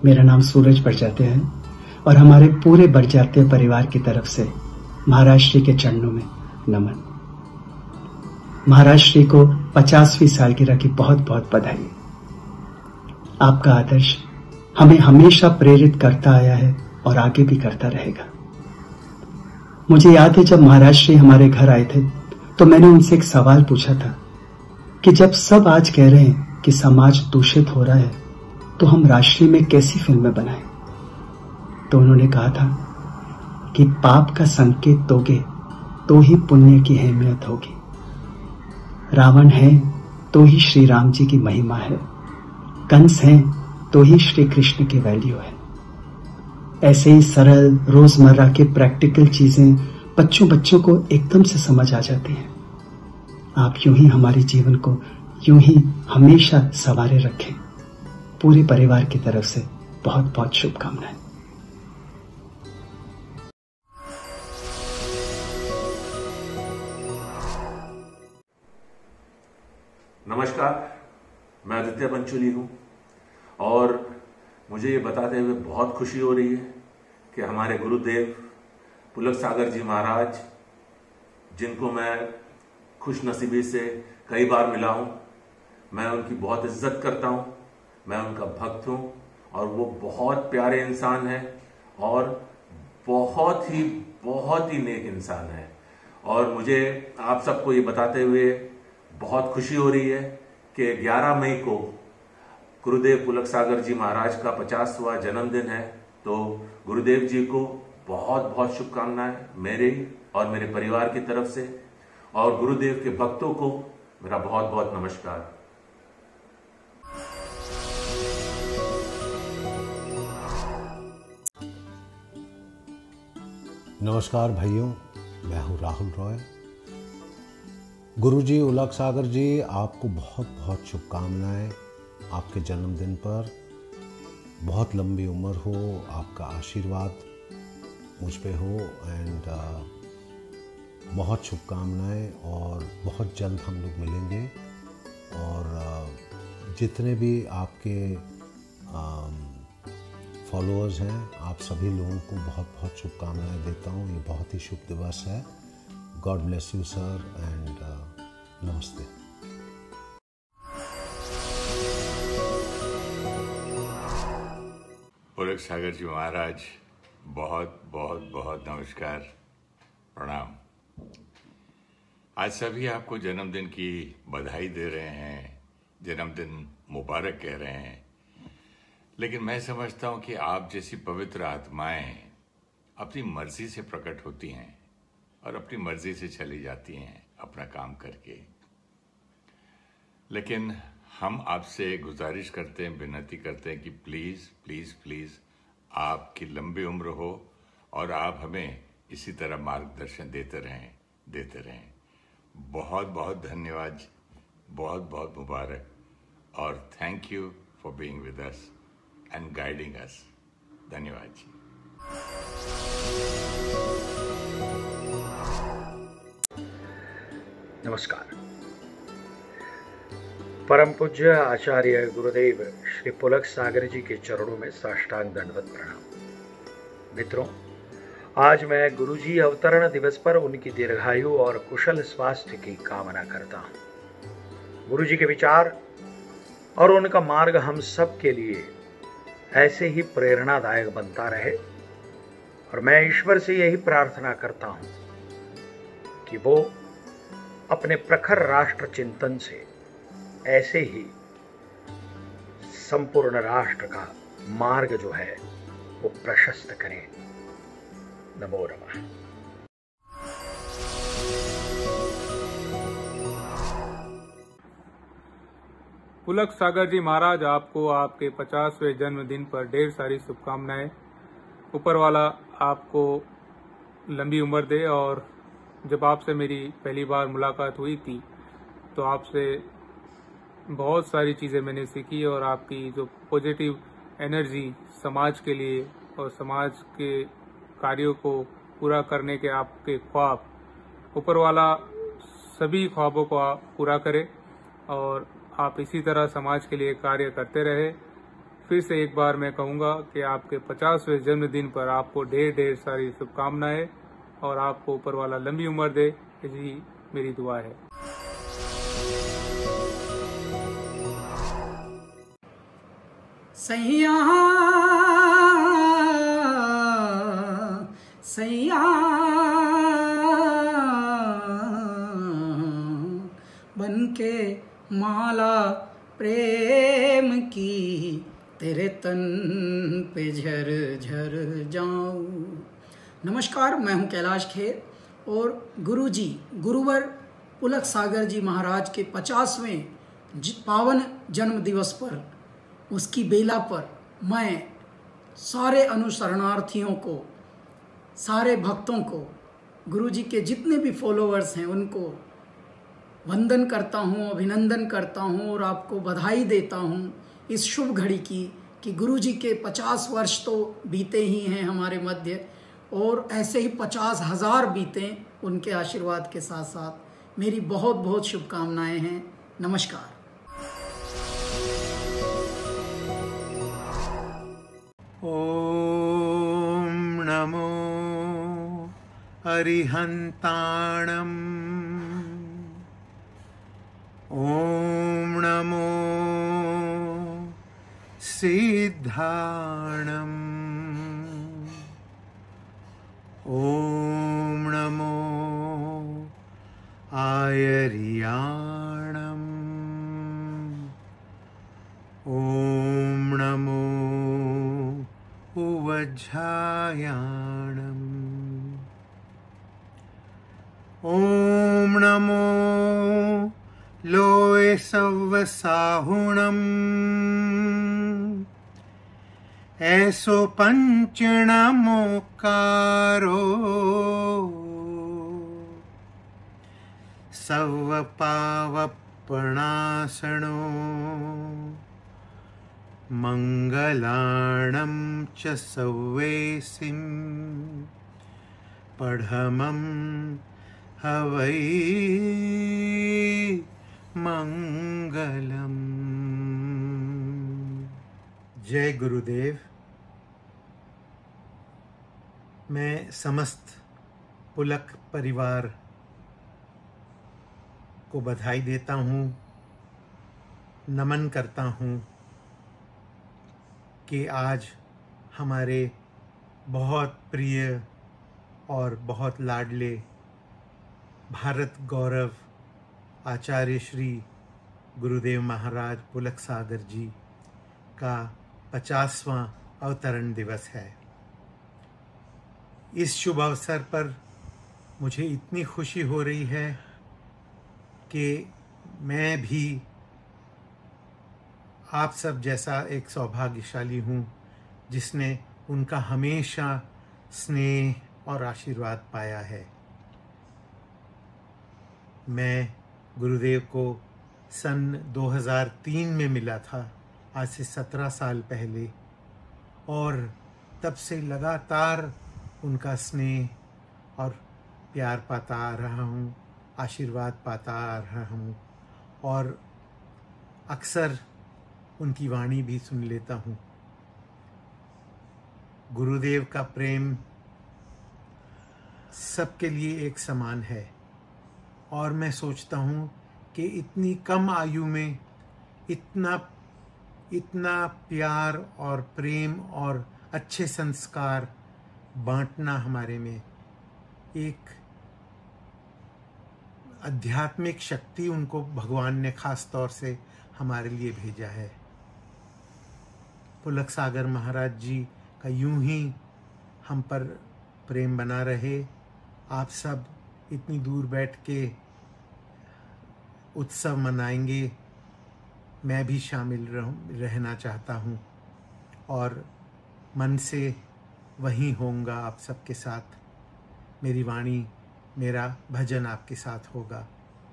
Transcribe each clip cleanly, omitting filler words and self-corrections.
मेरा नाम सूरज बड़जात्या है और हमारे पूरे बड़जात्या परिवार की तरफ से महाराज श्री के चरणों में नमन। महाराज श्री को 50वीं सालगिरह की बहुत बहुत बधाई। आपका आदर्श हमें हमेशा प्रेरित करता आया है और आगे भी करता रहेगा। मुझे याद है जब महाराज श्री हमारे घर आए थे तो मैंने उनसे एक सवाल पूछा था कि जब सब आज कह रहे हैं कि समाज दूषित हो रहा है तो हम राष्ट्रीय में कैसी फिल्में बनाएं। तो उन्होंने कहा था कि पाप का संकेत दोगे तो ही पुण्य की अहमियत होगी। रावण है तो ही श्री राम जी की महिमा है, कंस है तो ही श्री कृष्ण की वैल्यू है। ऐसे ही सरल रोजमर्रा के प्रैक्टिकल चीजें बच्चों को एकदम से समझ आ जाती हैं। आप यूं ही हमारे जीवन को यूं ही हमेशा संवारे रखें। पूरे परिवार की तरफ से बहुत बहुत शुभकामनाएं। नमस्कार, मैं आदित्य पंचोली हूं और मुझे ये बताते हुए बहुत खुशी हो रही है कि हमारे गुरुदेव पुलक सागर जी महाराज, जिनको मैं खुशनसीबी से कई बार मिला हूं, मैं उनकी बहुत इज्जत करता हूं, मैं उनका भक्त हूं और वो बहुत प्यारे इंसान हैं और बहुत ही नेक इंसान है। और मुझे आप सबको ये बताते हुए बहुत खुशी हो रही है कि 11 मई को गुरुदेव पुलक सागर जी महाराज का 50वां जन्मदिन है। तो गुरुदेव जी को बहुत बहुत शुभकामनाएं मेरे और मेरे परिवार की तरफ से, और गुरुदेव के भक्तों को मेरा बहुत बहुत नमस्कार। नमस्कार भाइयों, मैं हूँ राहुल रॉय। गुरुजी पुलक सागर जी, आपको बहुत बहुत शुभकामनाएं आपके जन्मदिन पर। बहुत लंबी उम्र हो, आपका आशीर्वाद मुझ पे हो एंड बहुत शुभकामनाएं। और बहुत जल्द हम लोग मिलेंगे और जितने भी आपके फॉलोअर्स हैं, आप सभी लोगों को बहुत बहुत शुभकामनाएं देता हूँ। ये बहुत ही शुभ दिवस है। God bless you sir and नमस्ते। पुलक सागर जी महाराज, बहुत बहुत बहुत नमस्कार, प्रणाम। आज सभी आपको जन्मदिन की बधाई दे रहे हैं, जन्मदिन मुबारक कह रहे हैं, लेकिन मैं समझता हूं कि आप जैसी पवित्र आत्माएं अपनी मर्जी से प्रकट होती हैं और अपनी मर्जी से चली जाती हैं अपना काम करके। लेकिन हम आपसे गुजारिश करते हैं, विनती करते हैं कि प्लीज़ प्लीज़ प्लीज़ आपकी लंबी उम्र हो और आप हमें इसी तरह मार्गदर्शन देते रहें। बहुत बहुत धन्यवाद, बहुत बहुत मुबारक, और thank you for being with us and guiding us. धन्यवाद जी। नमस्कार। परम पूज्य आचार्य गुरुदेव श्री पुलक सागर जी के चरणों में साष्टांग दंडवत प्रणाम। मित्रों, आज मैं गुरुजी अवतरण दिवस पर उनकी दीर्घायु और कुशल स्वास्थ्य की कामना करता हूँ। गुरुजी के विचार और उनका मार्ग हम सब के लिए ऐसे ही प्रेरणादायक बनता रहे, और मैं ईश्वर से यही प्रार्थना करता हूँ कि वो अपने प्रखर राष्ट्र चिंतन से ऐसे ही संपूर्ण राष्ट्र का मार्ग जो है वो प्रशस्त करें। नमो नमः। पुलक सागर जी महाराज, आपको आपके 50वें जन्मदिन पर ढेर सारी शुभकामनाएं। ऊपर वाला आपको लंबी उम्र दे। और जब आपसे मेरी पहली बार मुलाकात हुई थी तो आपसे बहुत सारी चीज़ें मैंने सीखी, और आपकी जो पॉजिटिव एनर्जी समाज के लिए और समाज के कार्यों को पूरा करने के आपके ख्वाब, ऊपर वाला सभी ख्वाबों को पूरा करे और आप इसी तरह समाज के लिए कार्य करते रहे। फिर से एक बार मैं कहूँगा कि आपके 50वें जन्मदिन पर आपको ढेर ढेर सारी शुभकामनाएं और आपको ऊपर वाला लंबी उम्र दे, यही मेरी दुआ है। सैया सैया बनके माला प्रेम की तेरे तन पे झर झर जाऊं। नमस्कार, मैं हूं कैलाश खेर और गुरुजी गुरुवर पुलक सागर जी महाराज के 50वें पावन जन्म दिवस पर, उसकी बेला पर मैं सारे अनुसरणार्थियों को, सारे भक्तों को, गुरुजी के जितने भी फॉलोअर्स हैं उनको वंदन करता हूँ, अभिनंदन करता हूँ और आपको बधाई देता हूँ इस शुभ घड़ी की कि गुरुजी के 50 वर्ष तो बीते ही हैं हमारे मध्य, और ऐसे ही 50,000 बीतें उनके आशीर्वाद के साथ साथ। मेरी बहुत बहुत शुभकामनाएं हैं। नमस्कार। ओम नमो अरिहंताणम्, ओम नमो सिद्धाणम्, ओम नमो आयर्याणम्, ओम नमो उवज्झायाणम्, ओम नमो लोय सव्वसाहुणम्, ऐसो पंचणमोकारो सव्वपावपणासनो मंगलाणं च सव्वेसिं पढ़मं हवै मंगलम। जय गुरुदेव। मैं समस्त पुलक परिवार को बधाई देता हूँ, नमन करता हूँ कि आज हमारे बहुत प्रिय और बहुत लाडले भारत गौरव आचार्य श्री गुरुदेव महाराज पुलक सागर जी का 50वां अवतरण दिवस है। इस शुभ अवसर पर मुझे इतनी खुशी हो रही है कि मैं भी आप सब जैसा एक सौभाग्यशाली हूँ जिसने उनका हमेशा स्नेह और आशीर्वाद पाया है। मैं गुरुदेव को सन 2003 में मिला था, आज से 17 साल पहले, और तब से लगातार उनका स्नेह और प्यार पाता आ रहा हूँ, आशीर्वाद पाता आ रहा हूँ, और अक्सर उनकी वाणी भी सुन लेता हूँ। गुरुदेव का प्रेम सबके लिए एक समान है, और मैं सोचता हूँ कि इतनी कम आयु में इतना प्यार और प्रेम और अच्छे संस्कार बांटना हमारे में एक आध्यात्मिक शक्ति उनको भगवान ने खास तौर से हमारे लिए भेजा है। पुलक सागर महाराज जी का यूं ही हम पर प्रेम बना रहे। आप सब इतनी दूर बैठ के उत्सव मनाएंगे, मैं भी शामिल रहना चाहता हूँ और मन से वहीं होऊंगा आप सबके साथ। मेरी वाणी, मेरा भजन आपके साथ होगा।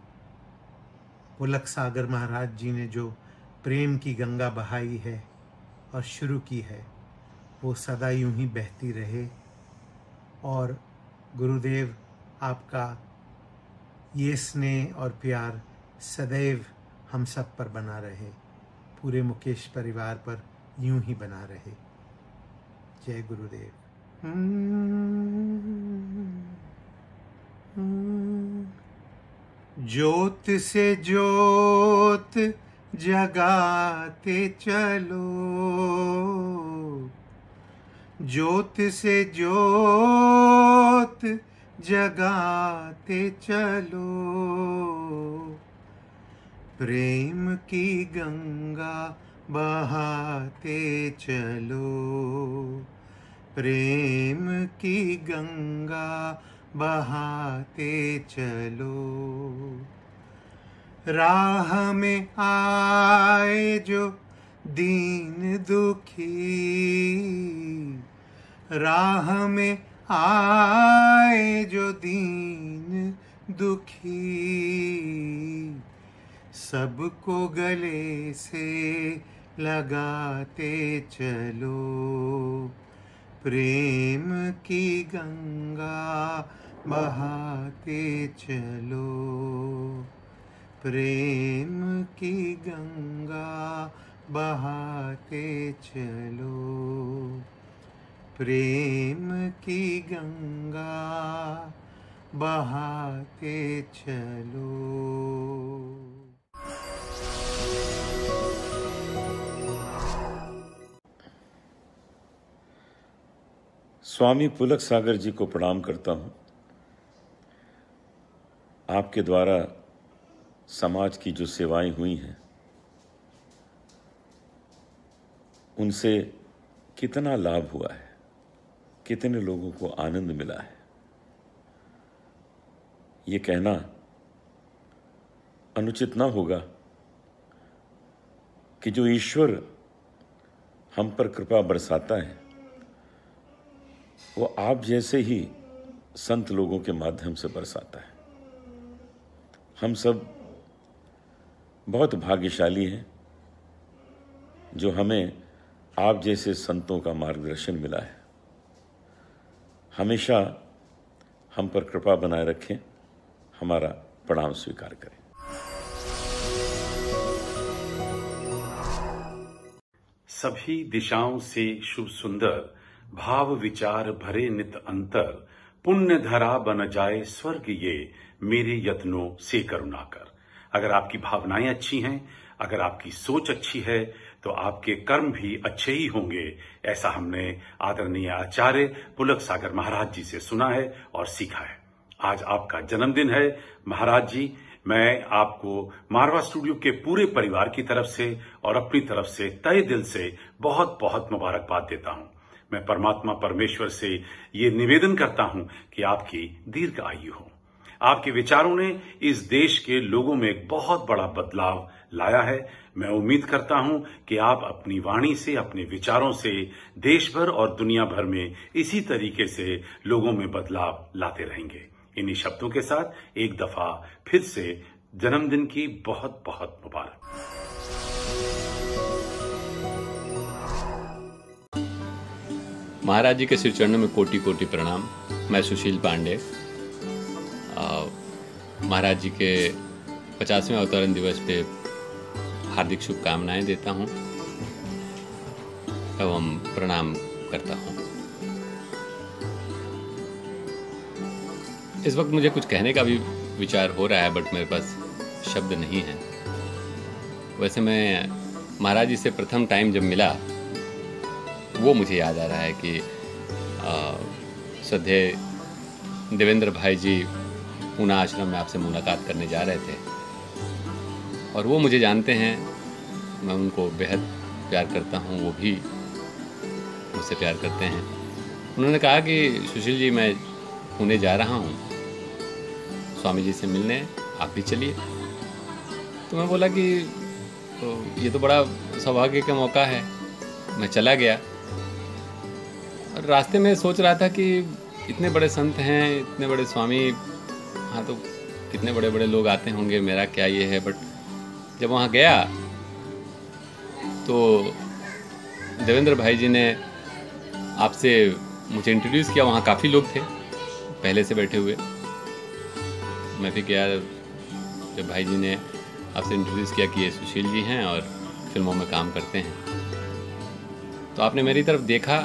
पुलक सागर महाराज जी ने जो प्रेम की गंगा बहाई है और शुरू की है, वो सदा यूं ही बहती रहे, और गुरुदेव आपका ये स्नेह और प्यार सदैव हम सब पर बना रहे। पूरे मुकेश परिवार पर यूं ही बना रहे। जय गुरुदेव। ज्योत से ज्योत जगाते चलो, ज्योत से ज्योत जगाते चलो, प्रेम की गंगा बहाते चलो, प्रेम की गंगा बहाते चलो। राह में आए जो दीन दुखी, राह में आए जो दीन दुखी, सबको गले से लगाते चलो, प्रेम की गंगा बहाते चलो, प्रेम की गंगा बहाते चलो, प्रेम की गंगा बहाते चलो। स्वामी पुलक सागर जी को प्रणाम करता हूं। आपके द्वारा समाज की जो सेवाएं हुई हैं, उनसे कितना लाभ हुआ है, कितने लोगों को आनंद मिला है, ये कहना अनुचित ना होगा कि जो ईश्वर हम पर कृपा बरसाता है वो आप जैसे ही संत लोगों के माध्यम से बरसाता है। हम सब बहुत भाग्यशाली हैं जो हमें आप जैसे संतों का मार्गदर्शन मिला है। हमेशा हम पर कृपा बनाए रखें। हमारा प्रणाम स्वीकार करें। सभी दिशाओं से शुभ सुंदर, भाव विचार भरे नित अंतर, पुण्य धरा बन जाए स्वर्ग ये, मेरे यत्नों से करुणा कर। अगर आपकी भावनाएं अच्छी हैं, अगर आपकी सोच अच्छी है, तो आपके कर्म भी अच्छे ही होंगे। ऐसा हमने आदरणीय आचार्य पुलक सागर महाराज जी से सुना है और सीखा है। आज आपका जन्मदिन है महाराज जी। मैं आपको मारवा स्टूडियो के पूरे परिवार की तरफ से और अपनी तरफ से तहे दिल से बहुत बहुत मुबारकबाद देता हूं। मैं परमात्मा परमेश्वर से ये निवेदन करता हूं कि आपकी दीर्घ आयु हो। आपके विचारों ने इस देश के लोगों में एक बहुत बड़ा बदलाव लाया है। मैं उम्मीद करता हूं कि आप अपनी वाणी से, अपने विचारों से देश भर और दुनिया भर में इसी तरीके से लोगों में बदलाव लाते रहेंगे। इन्हीं शब्दों के साथ एक दफा फिर से जन्मदिन की बहुत बहुत मुबारक। महाराज जी के श्री चरणों में कोटि कोटि प्रणाम। मैं सुशील पांडे महाराज जी के 50वें अवतरण दिवस पे हार्दिक शुभकामनाएं देता हूं एवं प्रणाम करता हूं। इस वक्त मुझे कुछ कहने का भी विचार हो रहा है, बट मेरे पास शब्द नहीं है। वैसे मैं महाराज जी से प्रथम टाइम जब मिला, वो मुझे याद आ रहा है कि श्रद्धेय देवेंद्र भाई जी पूना आश्रम में आपसे मुलाकात करने जा रहे थे और वो मुझे जानते हैं। मैं उनको बेहद प्यार करता हूँ, वो भी मुझसे प्यार करते हैं। उन्होंने कहा कि सुशील जी, मैं पुणे जा रहा हूँ स्वामी जी से मिलने, आप भी चलिए। तो मैं बोला कि ये तो बड़ा सौभाग्य का मौका है। मैं चला गया और रास्ते में सोच रहा था कि इतने बड़े संत हैं, इतने बड़े स्वामी, हाँ तो कितने बड़े बड़े लोग आते होंगे, मेरा क्या ये है। बट जब वहाँ गया तो देवेंद्र भाई जी ने आपसे मुझे इंट्रोड्यूस किया। वहाँ काफ़ी लोग थे पहले से बैठे हुए। मैं भी गया जब भाई जी ने आपसे इंट्रोड्यूस किया कि ये सुशील जी हैं और फिल्मों में काम करते हैं। तो आपने मेरी तरफ देखा,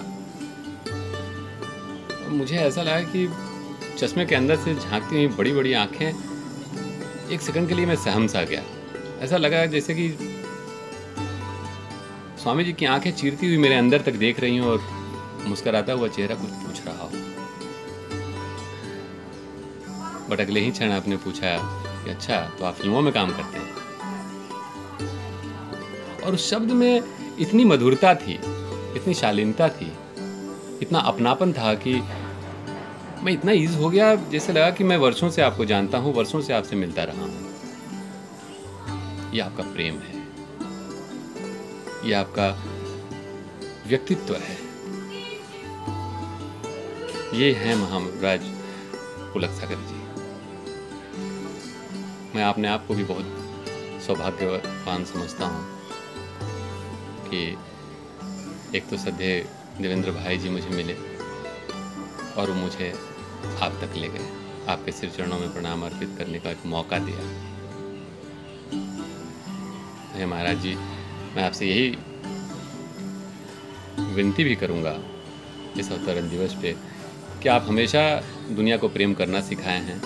मुझे ऐसा लगा कि चश्मे के अंदर से झांकती हुई बड़ी बड़ी आंखें, एक सेकंड के लिए मैं सहम सा गया। ऐसा लगा जैसे कि स्वामी जी की आंखें चीरती हुई मेरे अंदर तक देख रही हूं और मुस्कुराता हुआ चेहरा कुछ पूछ रहा हो। बट अगले ही क्षण आपने पूछा कि अच्छा, तो आप फिल्मों में काम करते हैं। और उस शब्द में इतनी मधुरता थी, इतनी शालीनता थी, इतना अपनापन था कि मैं इतना ईज हो गया, जैसे लगा कि मैं वर्षों से आपको जानता हूं, वर्षों से आपसे मिलता रहा हूं। ये आपका प्रेम है, ये आपका व्यक्तित्व है, ये है महाराज पुलक सागर जी। मैं अपने आप को भी बहुत सौभाग्यवान समझता हूँ कि एक तो सदैव देवेंद्र भाई जी मुझे मिले और वो मुझे आप तक ले गए, आपके सिर चरणों में प्रणाम अर्पित करने का एक मौका दिया। महाराज जी, मैं आपसे यही विनती भी करूंगा इस अवतरण दिवस पे कि आप हमेशा दुनिया को प्रेम करना सिखाए हैं,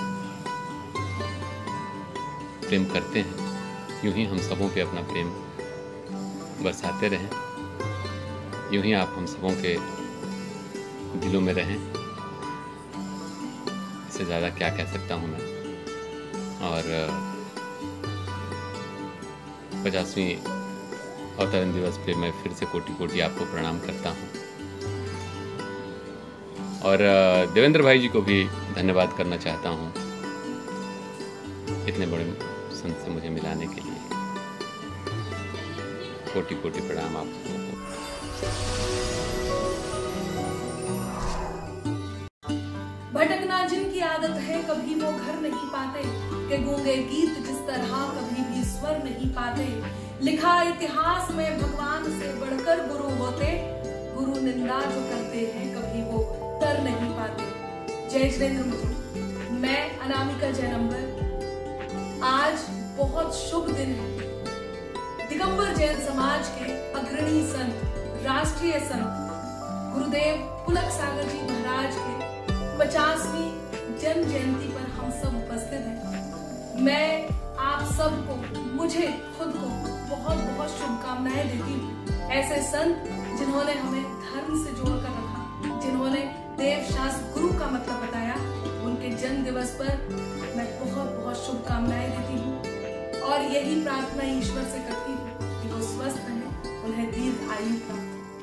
प्रेम करते हैं, यूं ही हम सबों पे अपना प्रेम बरसाते रहें, यूं ही आप हम सबों के दिलों में रहें। इससे ज़्यादा क्या कह सकता हूँ मैं। और 50वीं अवतरण दिवस पे मैं फिर से कोटि कोटि आपको प्रणाम करता हूँ और देवेंद्र भाई जी को भी धन्यवाद करना चाहता हूँ इतने बड़े संत से मुझे मिलाने के लिए। कोटि कोटि प्रणाम आपको। भटकना जिनकी आदत है, कभी वो घर नहीं पाते, के गूंगे गीत जिस तरह कभी भी स्वर नहीं पाते। लिखा इतिहास में भगवान से बढ़कर गुरु होते, गुरु निंदा जो करते हैं कभी वो तर नहीं पाते। जय जिनेंद्र मित्रों, मैं अनामिका जैनंबर। आज बहुत शुभ दिन है। दिगंबर जैन समाज के अग्रणी संत, राष्ट्रीय संत गुरुदेव पुलक सागर जी महाराज के 50वीं जन्म जयंती पर हम सब उपस्थित हैं। मैं आप सबको, मुझे खुद को बहुत बहुत शुभकामनाएं देती हूँ। ऐसे संत जिन्होंने हमें धर्म से जोड़कर रखा, जिन्होंने देव शास्त्र गुरु का मतलब बताया, उनके जन्म दिवस पर मैं बहुत बहुत शुभकामनाएं देती हूँ और यही प्रार्थना ईश्वर से करती हूँ कि वो स्वस्थ रहें, उन्हें दीर्घ आयु प्राप्त।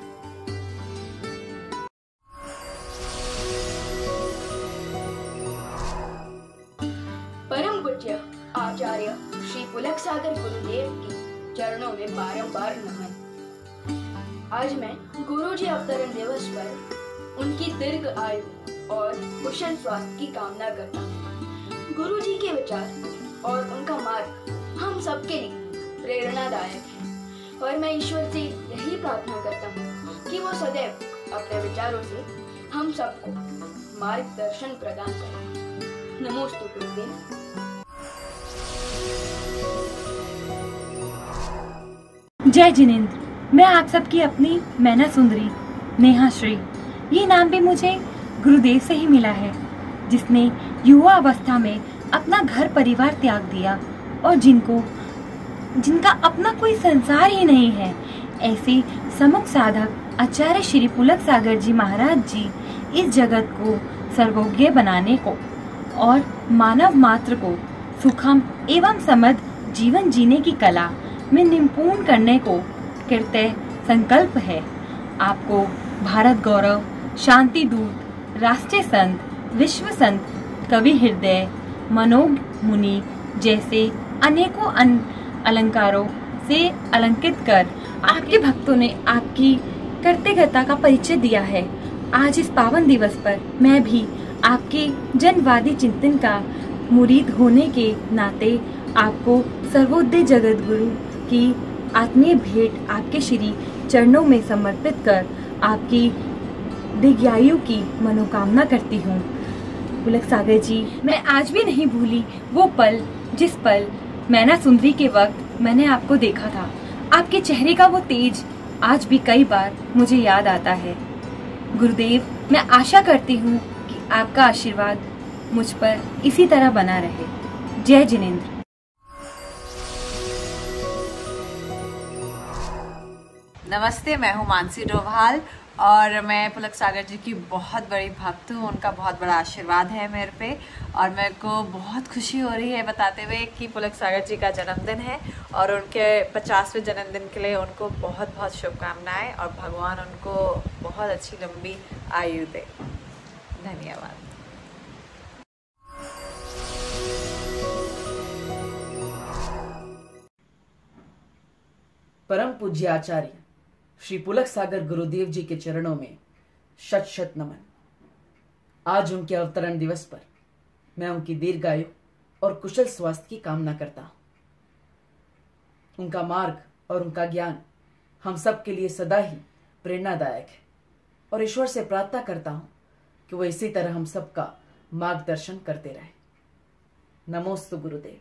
परम पूज्य आचार्य श्री पुलक सागर गुरुदेव की चरणों में बारंबार नमन। आज मैं गुरुजी अवतरण दिवस पर उनकी दीर्घ आयु और कुशल स्वास्थ्य की कामना करता हूँ। गुरुजी के विचार और उनका मार्ग हम सबके लिए प्रेरणादायक है और मैं ईश्वर से यही प्रार्थना करता हूँ कि वो सदैव अपने विचारों से हम सबको मार्गदर्शन प्रदान करें। नमोस्तु गुरुदेव। जय जिनेंद्र। मैं आप सबकी अपनी मैना सुंदरी नेहा श्री। ये नाम भी मुझे गुरुदेव से ही मिला है, जिसने युवा अवस्था में अपना घर परिवार त्याग दिया और जिनका अपना कोई संसार ही नहीं है। ऐसे सम्मुख साधक आचार्य श्री पुलक सागर जी महाराज जी इस जगत को सर्वज्ञ बनाने को और मानव मात्र को सुखम एवं समृद्ध जीवन जीने की कला में निपुण करने को कृत्य संकल्प है। आपको भारत गौरव, शांति दूत, राष्ट्रीय संत, विश्व संत, कवि हृदय, मनोज मुनि जैसे अनेकों अलंकारों से अलंकृत कर आपके भक्तों ने आपकी कर्तव्यता का परिचय दिया है। आज इस पावन दिवस पर मैं भी आपके जनवादी चिंतन का मुरीद होने के नाते आपको सर्वोदय जगत गुरु की आत्मीय भेंट आपके श्री चरणों में समर्पित कर आपकी दीर्घायु की मनोकामना करती हूँ। पुलक सागर जी, मैं आज भी नहीं भूली वो पल जिस पल मैना सुंदरी के वक्त मैंने आपको देखा था। आपके चेहरे का वो तेज, आज भी कई बार मुझे याद आता है। गुरुदेव, मैं आशा करती हूँ कि आपका आशीर्वाद मुझ पर इसी तरह बना रहे। जय जिनेंद्र। नमस्ते, मैं हूँ मानसी डोभाल और मैं पुलक सागर जी की बहुत बड़ी भक्त हूँ। उनका बहुत बड़ा आशीर्वाद है मेरे पे और मेरे को बहुत खुशी हो रही है बताते हुए कि पुलक सागर जी का जन्मदिन है और उनके 50वें जन्मदिन के लिए उनको बहुत बहुत शुभकामनाएं और भगवान उनको बहुत अच्छी लंबी आयु दे। धन्यवाद। परम पूज्य आचार्य श्री पुलक सागर गुरुदेव जी के चरणों में शत शत नमन। आज उनके अवतरण दिवस पर मैं उनकी दीर्घायु और कुशल स्वास्थ्य की कामना करता हूं। उनका मार्ग और उनका ज्ञान हम सब के लिए सदा ही प्रेरणादायक है और ईश्वर से प्रार्थना करता हूं कि वो इसी तरह हम सबका मार्गदर्शन करते रहे। नमोस्तु गुरुदेव।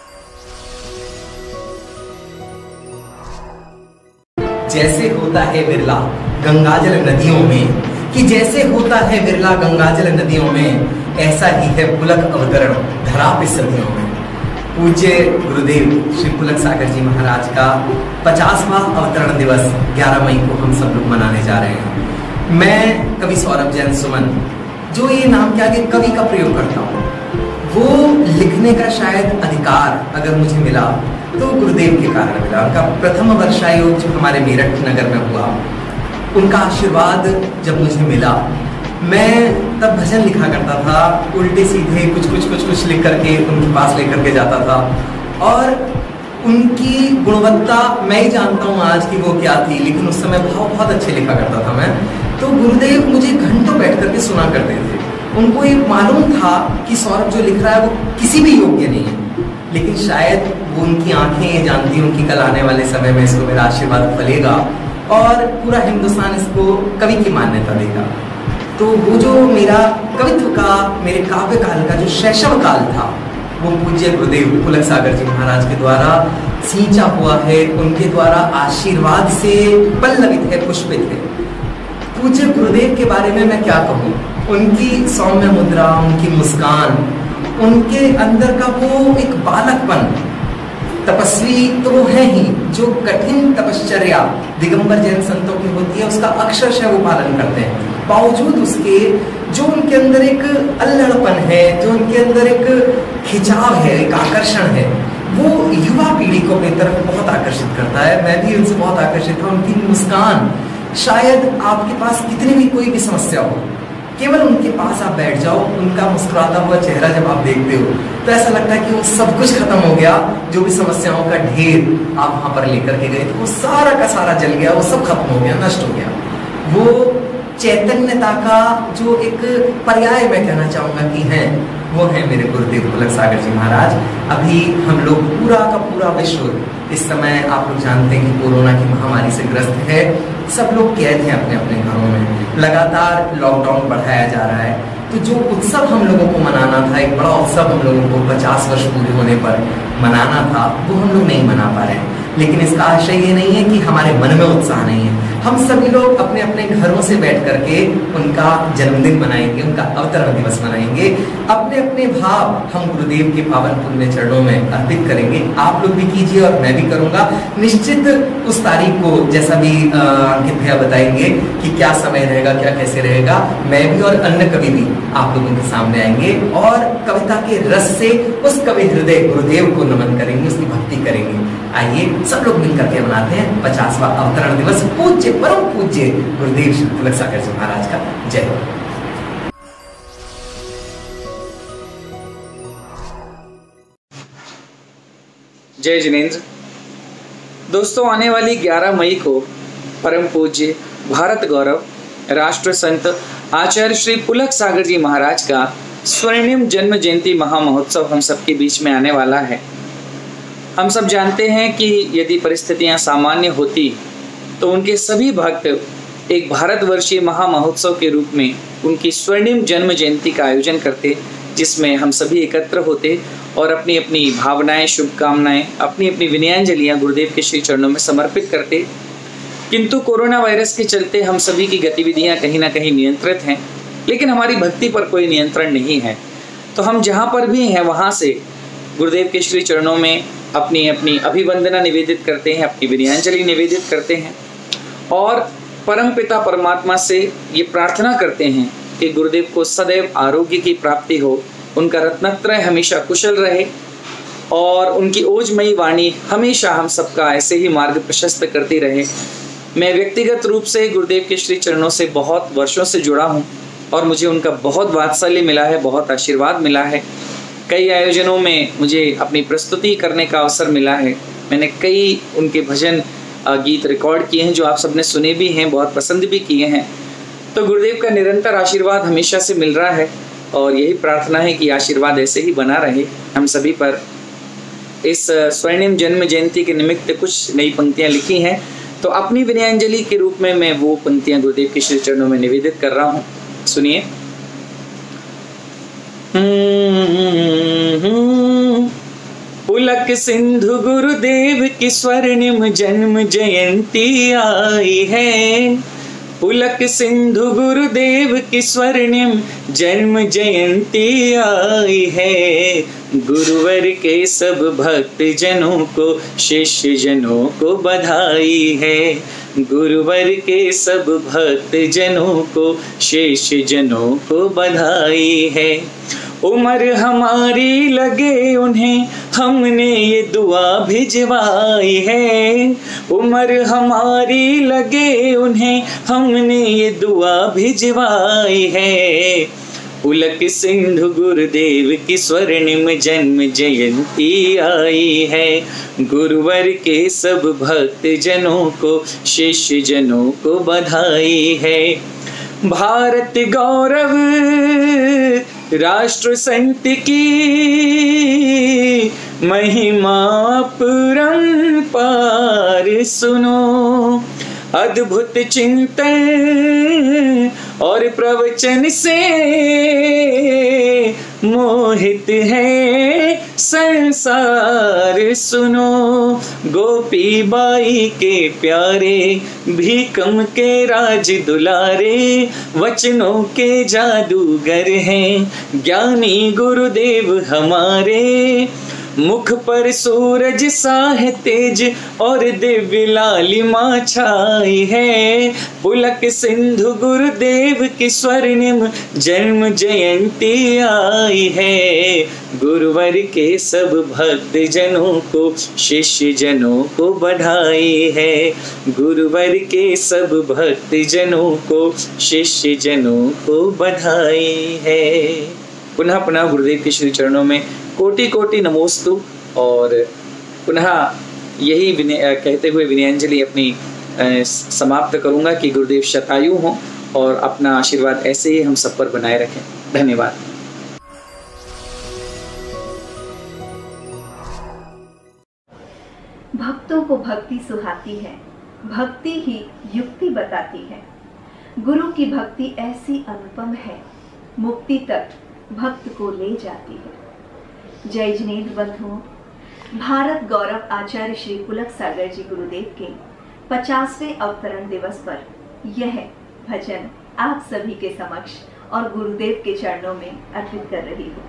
जैसे होता है विरला गंगाजल नदियों में, कि जैसे होता है विरला गंगाजल नदियों में, ऐसा ही है पुलक अवतरण धरा पे सदियों में। पूज्य गुरुदेव श्री पुलक सागर जी महाराज का 50वां अवतरण दिवस 11 मई को हम सब लोग मनाने जा रहे हैं। मैं कवि सौरभ जैन सुमन, जो ये नाम के आगे कवि का प्रयोग करता हूँ, वो लिखने का शायद अधिकार अगर मुझे मिला तो गुरुदेव के कारण मिला। उनका प्रथम वर्षायोग जो हमारे मेरठ नगर में हुआ, उनका आशीर्वाद जब मुझे मिला, मैं तब भजन लिखा करता था, उल्टे सीधे कुछ लिख करके उनके पास लेकर के जाता था और उनकी गुणवत्ता मैं ही जानता हूँ आज की वो क्या थी, लेकिन उस समय बहुत अच्छे लिखा करता था मैं। तो गुरुदेव मुझे घंटों बैठ करके सुना करते थे। उनको ये मालूम था कि सौरभ जो लिख रहा है वो किसी भी योग्य नहीं है, लेकिन शायद वो उनकी आंखें ये जानती, उनकी कल आने वाले समय में इसको मेरा आशीर्वाद फलेगा और पूरा हिंदुस्तान इसको कवि की मान्यता देगा। तो वो जो मेरा कवित्व का, मेरे काव्य काल का जो शैशव काल था, वो पूज्य गुरुदेव पुलक सागर जी महाराज के द्वारा सींचा हुआ है, उनके द्वारा आशीर्वाद से पल्लवित है, पुष्पित है। पूज्य गुरुदेव के बारे में मैं क्या कहूँ, उनकी सौम्य मुद्रा, उनकी मुस्कान, उनके अंदर का वो एक बालकपन, तपस्वी तो वो है ही, जो कठिन तपश्चर्या दिगंबर जैन संतों की होती है उसका अक्षरशः वो पालन करते हैं। बावजूद उसके जो उनके अंदर एक अल्लड़पन है, जो उनके अंदर एक खिंचाव है, एक आकर्षण है, वो युवा पीढ़ी को अपनी तरफ बहुत आकर्षित करता है। मैं भी उनसे बहुत आकर्षित हूँ। उनकी मुस्कान, शायद आपके पास कितनी भी कोई भी समस्या हो, केवल उनके पास आप बैठ जाओ, उनका मुस्कुराता हुआ चेहरा जब आप देखते हो तो ऐसा लगता है कि वो सब कुछ खत्म हो गया। जो भी समस्याओं का ढेर आप वहां पर लेकर के गए थे वो सारा का सारा जल गया, वो सब खत्म हो गया, नष्ट हो गया। वो चैतन्यता का जो एक पर्याय मैं कहना चाहूंगा कि हैं, वो है मेरे गुरुदेव पुलक सागर जी महाराज। अभी हम लोग पूरा का पूरा विश्व इस समय आप लोग जानते हैं कि कोरोना की महामारी से ग्रस्त है। सब लोग कैद हैं अपने अपने घरों में, लगातार लॉकडाउन बढ़ाया जा रहा है। तो जो उत्सव हम लोगों को मनाना था, एक बड़ा उत्सव हम लोगों को 50 वर्ष पूरे होने पर मनाना था, वो हम लोग नहीं मना पा रहे हैं। लेकिन इसका आशय ये नहीं है कि हमारे मन में उत्साह नहीं है। हम सभी लोग अपने अपने घरों से बैठ करके उनका जन्मदिन मनाएंगे, उनका अवतरण दिवस मनाएंगे। अपने अपने भाव हम गुरुदेव के पावन पुण्य चरणों में अर्पित करेंगे। आप लोग भी कीजिए और मैं भी करूंगा। निश्चित उस तारीख को जैसा भी अंकित भैया बताएंगे कि क्या समय रहेगा, क्या कैसे रहेगा, मैं भी और अन्य कवि भी आप लोगों के सामने आएंगे और कविता के रस से उस कवि हृदय गुरुदेव को नमन करेंगे, उसकी भक्ति करेंगे। आइए सब लोग मिलकर के मनाते हैं 50वां अवतरण दिवस पूज्य परम पूज्य गुरुदेव श्री पुलक सागर जी महाराज का। जय हो। जय जिनेंद्र। दोस्तों, आने वाली 11 मई को परम पूज्य भारत गौरव राष्ट्र संत आचार्य श्री पुलक सागर जी महाराज का स्वर्णिम जन्म जयंती महामहोत्सव हम सबके बीच में आने वाला है। हम सब जानते हैं कि यदि परिस्थितियां सामान्य होती तो उनके सभी भक्त एक भारतवर्षीय महामहोत्सव के रूप में उनकी स्वर्णिम जन्म जयंती का आयोजन करते, जिसमें हम सभी एकत्र होते और अपनी अपनी भावनाएं, शुभकामनाएं, अपनी अपनी विनयांजलियां गुरुदेव के श्री चरणों में समर्पित करते। किंतु कोरोना वायरस के चलते हम सभी की गतिविधियां कहीं ना कहीं नियंत्रित हैं, लेकिन हमारी भक्ति पर कोई नियंत्रण नहीं है। तो हम जहाँ पर भी हैं वहाँ से गुरुदेव के श्री चरणों में अपनी अपनी अभिवंदना निवेदित करते हैं, अपनी विनयांजलि निवेदित करते हैं और परमपिता परमात्मा से ये प्रार्थना करते हैं कि गुरुदेव को सदैव आरोग्य की प्राप्ति हो, उनका रत्नत्रय हमेशा कुशल रहे और उनकी ओजमयी वाणी हमेशा हम सबका ऐसे ही मार्ग प्रशस्त करती रहे। मैं व्यक्तिगत रूप से गुरुदेव के श्री चरणों से बहुत वर्षों से जुड़ा हूँ और मुझे उनका बहुत वात्सल्य मिला है, बहुत आशीर्वाद मिला है। कई आयोजनों में मुझे अपनी प्रस्तुति करने का अवसर मिला है। मैंने कई उनके भजन गीत रिकॉर्ड किए हैं जो आप सबने सुने भी हैं, बहुत पसंद भी किए हैं। तो गुरुदेव का निरंतर आशीर्वाद हमेशा से मिल रहा है और यही प्रार्थना है कि आशीर्वाद ऐसे ही बना रहे हम सभी पर। इस स्वर्णिम जन्म जयंती के निमित्त कुछ नई पंक्तियां लिखी हैं, तो अपनी विनयांजलि के रूप में मैं वो पंक्तियां गुरुदेव के श्री चरणों में निवेदित कर रहा हूँ। सुनिए। पुलक सिंधु गुरुदेव की स्वर्णिम जन्म जयंती आई है। पुलक सिंधु गुरुदेव की स्वर्णिम जन्म जयंती आई है। गुरुवर के सब भक्त जनों को, शिष्य जनों को बधाई है। गुरुवर के सब भक्त जनों को, शिष्य जनों को बधाई है। उम्र हमारी लगे उन्हें, हमने ये दुआ भिजवाई है। उम्र हमारी लगे उन्हें, हमने ये दुआ भिजवाई है। पुलक सिंधु गुरुदेव की स्वर्णिम जन्म जयंती आई है। गुरुवर के सब भक्त जनों को, शिष्य जनों को बधाई है। भारत गौरव राष्ट्र संत की महिमा परंपार सुनो। अद्भुत चिंतन और प्रवचन से मोहित है संसार सुनो। गोपी बाई के प्यारे, भीकम के राज दुलारे, वचनों के जादूगर हैं ज्ञानी गुरुदेव हमारे। मुख पर सूरज सा है तेज और दिव्य लालिमा छाई है। पुलक सिंधु गुरुदेव की स्वर्णिम जन्म जयंती आई है। गुरुवर के सब भक्त जनों को, शिष्य जनों को बधाई है। गुरुवर के सब भक्त जनों को, शिष्य जनों को बधाई है। पुनः पुनः गुरुदेव के श्री चरणों में कोटि कोटि नमोस्तु और पुनः यही कहते हुए विनयांजलि अपनी समाप्त करूंगा कि गुरुदेव शतायु हों और अपना आशीर्वाद ऐसे ही हम सब पर बनाए रखें। धन्यवाद। भक्तों को भक्ति सुहाती है, भक्ति ही युक्ति बताती है। गुरु की भक्ति ऐसी अनुपम है, मुक्ति तक भक्त को ले जाती है। जय जिनेंद्र बंधुओं, भारत गौरव आचार्य श्री पुलक सागर जी गुरुदेव के 50वें अवतरण दिवस पर यह भजन आप सभी के समक्ष और गुरुदेव के चरणों में अर्पित कर रही हूँ।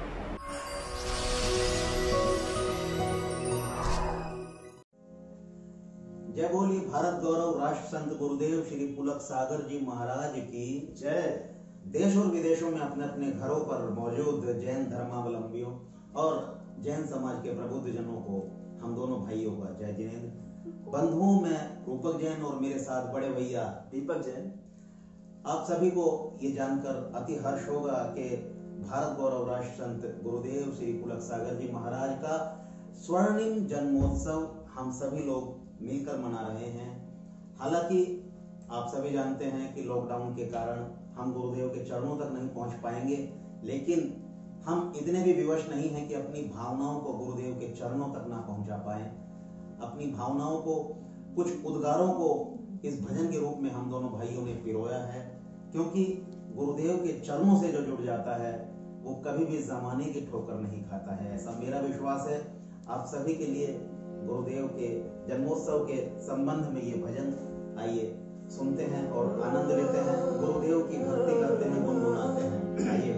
जय बोली भारत गौरव राष्ट्र संत गुरुदेव श्री पुलक सागर जी महाराज की जय। देश और विदेशों में अपने अपने घरों पर मौजूद जैन धर्मावलंबियों और जैन समाज के प्रबुद्ध जनों को हम दोनों भाइयों का जय जिनेंद्र। बंधुओं में रूपक जैन और मेरे साथ बड़े भैया दीपक जैन। आप सभी को ये जानकर अति हर्ष होगा कि भारत गौरव राष्ट्र संत गुरुदेव श्री पुलक सागर जी महाराज का स्वर्णिम जन्मोत्सव हम सभी लोग मिलकर मना रहे हैं। हालांकि आप सभी जानते हैं कि लॉकडाउन के कारण हम गुरुदेव के चरणों तक नहीं पहुंच पाएंगे, लेकिन हम इतने भी विवश नहीं हैं कि अपनी भावनाओं को गुरुदेव के चरणों तक ना पहुंचा पाए। अपनी भावनाओं को, कुछ उद्गारों को इस भजन के रूप में हम दोनों भाइयों ने पिरोया है, क्योंकि गुरुदेव के चरणों से जो जुड़ जाता है वो कभी भी जमाने की ठोकर नहीं खाता है, ऐसा मेरा विश्वास है। आप सभी के लिए गुरुदेव के जन्मोत्सव के संबंध में ये भजन आइए सुनते हैं और आनंद लेते हैं, गुरुदेव की भक्ति करते हैं, गुनगुनाते हैं। आइए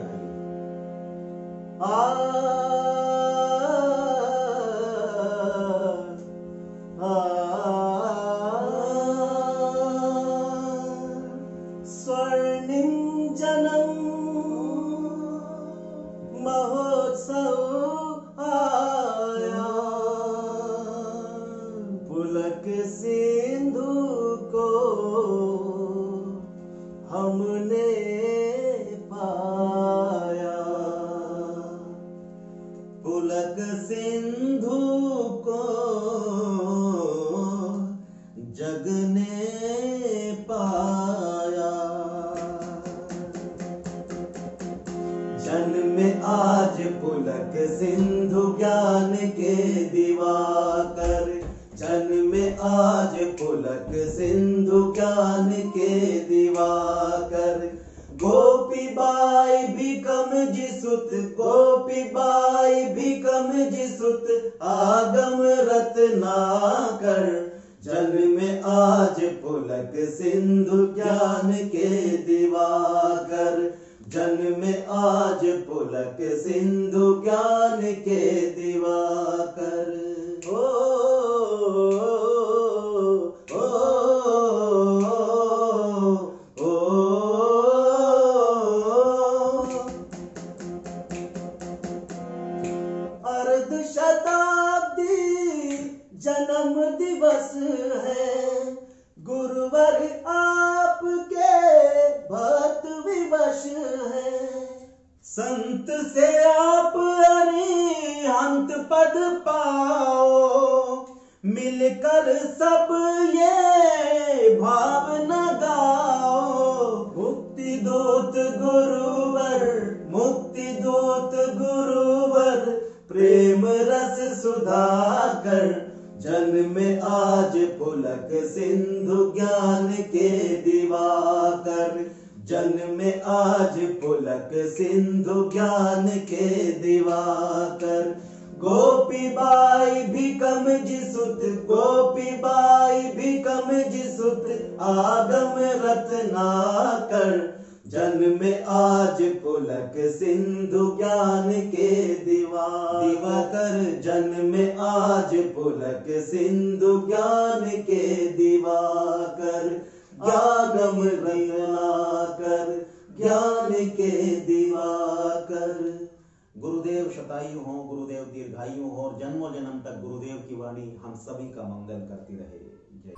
स्वर्णिम जन्म महोत्सव आया, पुलक सिंधु को हमने पाया, पुलक सिंधु को जग ने पाया। जन्मे आज पुलक सिंधु ज्ञान के दिवाकर, जन्मे आज पुलक सिंधु ज्ञान के दिवाकर। गोपी बाई भिकम जिसुत, गोपी बाई भिकम जिसुत आगम रत्नाकर। जन्मे आज पुलक सिंधु ज्ञान के दिवाकर, जन्मे आज पुलक सिंधु ज्ञान के दिवाकर। ओ अर्ध शताब्दी जन्म दिवस है, गुरुवर आपके भक्त विवश है। संत से आप अरिहंत पद पाओ, मिलकर सब ये भावना गाओ। मुक्ति दूत गुरुवर, मुक्ति दूत गुरुवर, प्रेम रस सुधाकर। जन्मे आज पुलक सिंधु ज्ञान के दिवाकर, जन्मे आज पुलक सिंधु ज्ञान के दिवाकर। गोपी बाई भिकम जिसुत, गोपी बाई भिकम जिसुत आगम रत्नाकर। जन्मे आज पुलक सिंधु ज्ञान के दिवाकर, जन्मे आज पुलक सिंधु ज्ञान के दिवाकर। आगम रत्नाकर, ज्ञान के दिवाकर। गुरुदेव शतायु हो, गुरुदेव दीर्घायु हो और जन्मों जन्म तक गुरुदेव की वाणी हम सभी का मंगल करती रहे। जय।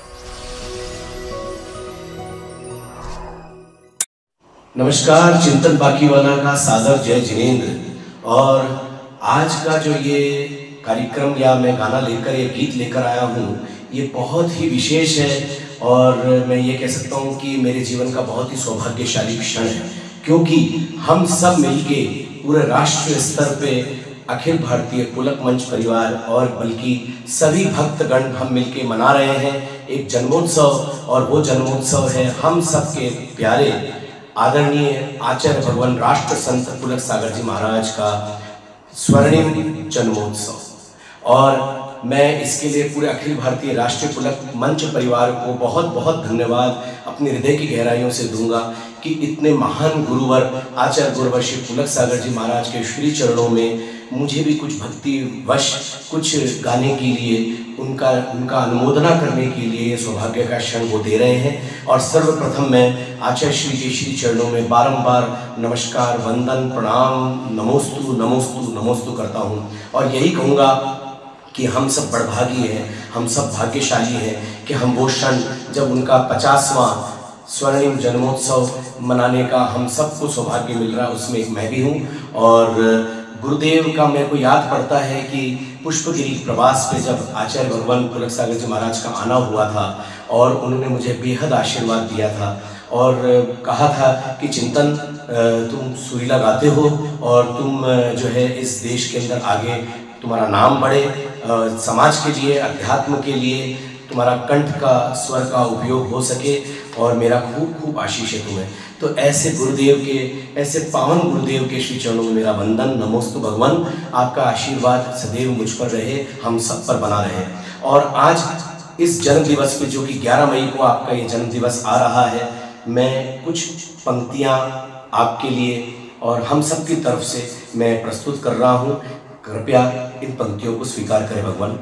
नमस्कार, चिंतन बाकीवाला का सादर जय जिनेंद्र। और आज का जो ये कार्यक्रम या मैं गाना लेकर ये गीत लेकर आया हूँ, ये बहुत ही विशेष है और मैं ये कह सकता हूँ कि मेरे जीवन का बहुत ही सौभाग्यशाली क्षण है, क्योंकि हम सब मिलके पूरे राष्ट्रीय स्तर पे अखिल भारतीय पुलक मंच परिवार और बल्कि सभी भक्तगण हम मिलके मना रहे हैं एक जन्मोत्सव। और वो जन्मोत्सव है हम सबके प्यारे आदरणीय आचार्य भगवान राष्ट्र संत पुलक सागर जी महाराज का स्वर्णिम जन्मोत्सव। और मैं इसके लिए पूरे अखिल भारतीय राष्ट्रीय पुलक मंच परिवार को बहुत बहुत धन्यवाद अपने हृदय की गहराइयों से दूंगा कि इतने महान गुरुवर आचार्य गुरुवर श्री पुलक सागर जी महाराज के श्री चरणों में मुझे भी कुछ भक्ति वश कुछ गाने के लिए उनका अनुमोदना करने के लिए सौभाग्य का क्षण वो दे रहे हैं। और सर्वप्रथम मैं आचार्य श्री के श्री चरणों में बारंबार नमस्कार, वंदन, प्रणाम, नमोस्तु नमोस्तु नमोस्तु करता हूँ। और यही कहूँगा कि हम सब बड़भागी हैं, हम सब भाग्यशाली हैं कि हम वो क्षण जब उनका 50वां स्वर्णिम जन्मोत्सव मनाने का हम सबको सौभाग्य मिल रहा है, उसमें एक मैं भी हूँ। और गुरुदेव का मेरे को याद पड़ता है कि पुष्पगिरी प्रवास पे जब आचार्य भगवान पुलक सागर जी महाराज का आना हुआ था और उन्होंने मुझे बेहद आशीर्वाद दिया था और कहा था कि चिंतन तुम सुरीला गाते हो और तुम जो है इस देश के अंदर आगे तुम्हारा नाम बढ़े, समाज के लिए, अध्यात्म के लिए तुम्हारा कंठ का स्वर का उपयोग हो सके और मेरा खूब खूब आशीष है तुम्हें। तो ऐसे गुरुदेव के, ऐसे पावन गुरुदेव के श्री चरणों में मेरा वंदन, नमोस्तु भगवान। आपका आशीर्वाद सदैव मुझ पर रहे, हम सब पर बना रहे। और आज इस जन्म दिवस पे, जो कि 11 मई को आपका ये जन्म दिवस आ रहा है, मैं कुछ पंक्तियां आपके लिए और हम सब की तरफ से मैं प्रस्तुत कर रहा हूं। कृपया इन पंक्तियों को स्वीकार करें भगवान।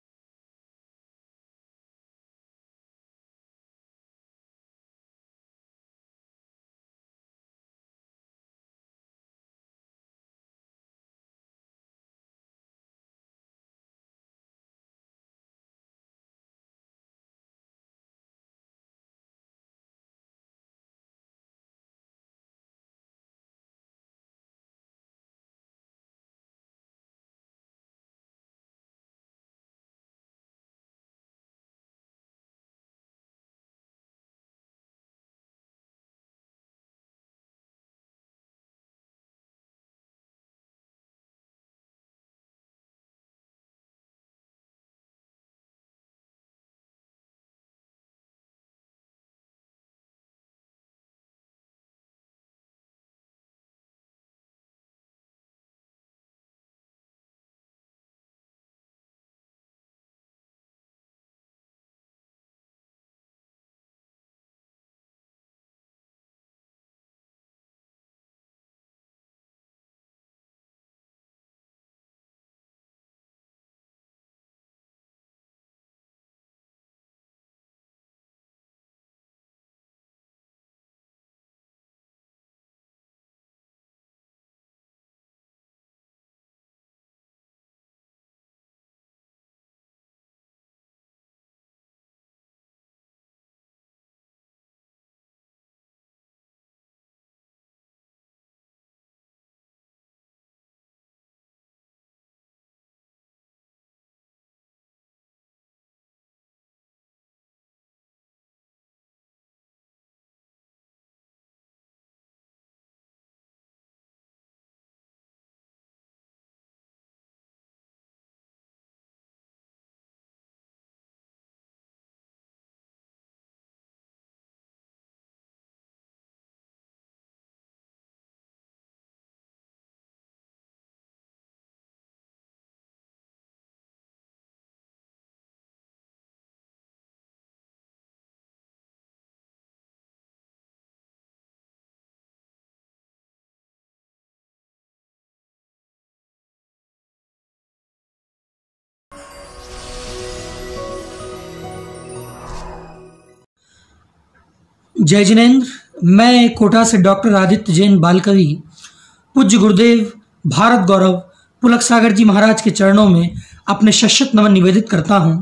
जय जिनेंद्र। मैं कोटा से डॉक्टर आदित्य जैन बालकवि पूज्य गुरुदेव भारत गौरव पुलक सागर जी महाराज के चरणों में अपने शत नमन निवेदित करता हूँ।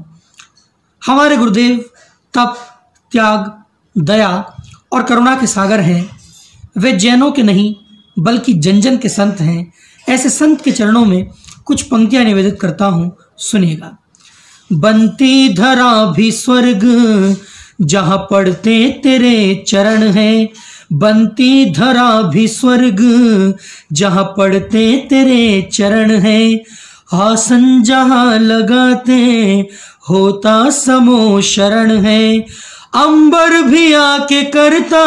हमारे गुरुदेव तप, त्याग, दया और करुणा के सागर हैं। वे जैनों के नहीं बल्कि जन जन के संत हैं। ऐसे संत के चरणों में कुछ पंक्तियां निवेदित करता हूँ, सुनिएगा। बनती धरा भी स्वर्ग जहाँ पढ़ते तेरे चरण हैं, बनती धरा भी स्वर्ग जहाँ पढ़ते तेरे चरण हैं, आसन जहाँ लगाते होता समो शरण है, अंबर भी आके करता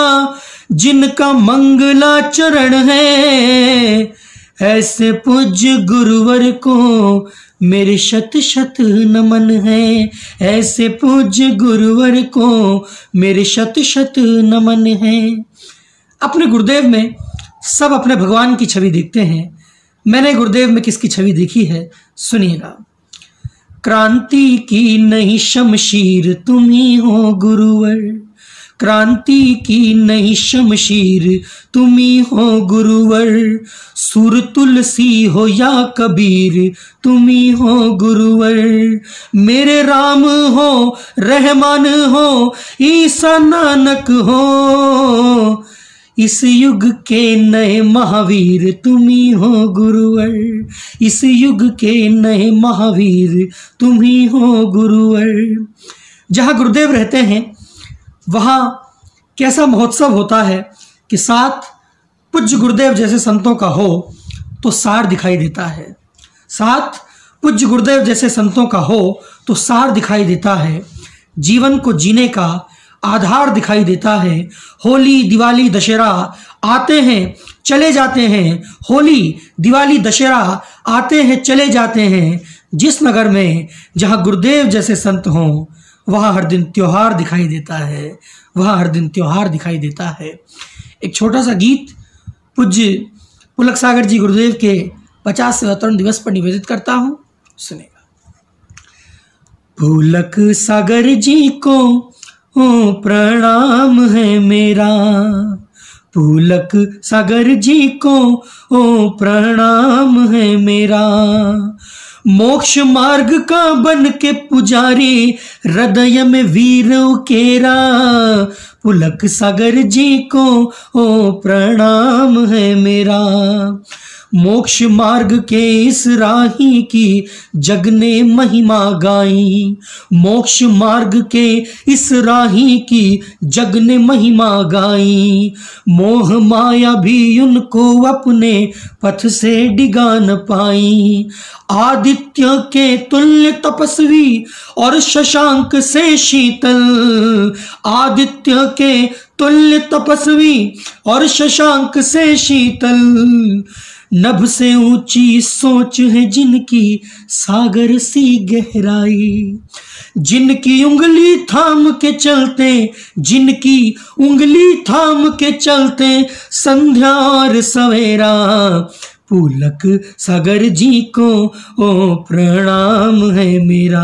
जिनका मंगलाचरण है, ऐसे पूज्य गुरुवर को मेरे शत शत नमन है, ऐसे पूज्य गुरुवर को मेरे शत शत नमन है। अपने गुरुदेव में सब अपने भगवान की छवि देखते हैं। मैंने गुरुदेव में किसकी छवि देखी है, सुनिएगा। क्रांति की नई शमशीर तुम ही हो गुरुवर, क्रांति की नई शमशीर तुम ही हो गुरुवर, सुर तुलसी हो या कबीर तुम ही हो गुरुवर, मेरे राम हो रहमान हो ईसा नानक हो, इस युग के नए महावीर तुम ही हो गुरुवर, इस युग के नए महावीर तुम ही हो गुरुवर। जहाँ गुरुदेव रहते हैं वहाँ कैसा महोत्सव होता है कि साथ पूज्य गुरुदेव जैसे संतों का हो तो सार दिखाई देता है, साथ पूज्य गुरुदेव जैसे संतों का हो तो सार दिखाई देता है, जीवन को जीने का आधार दिखाई देता है। होली दिवाली दशहरा आते हैं चले जाते हैं, होली दिवाली दशहरा आते हैं चले जाते हैं, जिस नगर में जहां गुरुदेव जैसे संत हों वहां हर दिन त्योहार दिखाई देता है, वहां हर दिन त्योहार दिखाई देता है। एक छोटा सा गीत पूज्य पुलक सागर जी गुरुदेव के 50वें अवतरण दिवस पर निवेदित करता हूं, सुनेगा। पुलक सागर जी को प्रणाम है मेरा, पुलक सागर जी को प्रणाम है मेरा। मोक्ष मार्ग का बन के पुजारी हृदय में वीर उकेरा, पुलक सागर जी को प्रणाम है मेरा। मोक्ष मार्ग के इस राही की जग ने महिमा गाई, मोक्ष मार्ग के इस राही की जग ने महिमा गाई। मोह माया भी उनको अपने पथ से डिगा न पाई। आदित्य के तुल्य तपस्वी और शशांक से शीतल, आदित्य के तुल्य तपस्वी और शशांक से शीतल। नभ से ऊंची सोच है जिनकी सागर सी गहराई, जिनकी उंगली थाम के चलते, जिनकी उंगली थाम के चलते संध्या और सवेरा। पुलक सागर जी को प्रणाम है मेरा।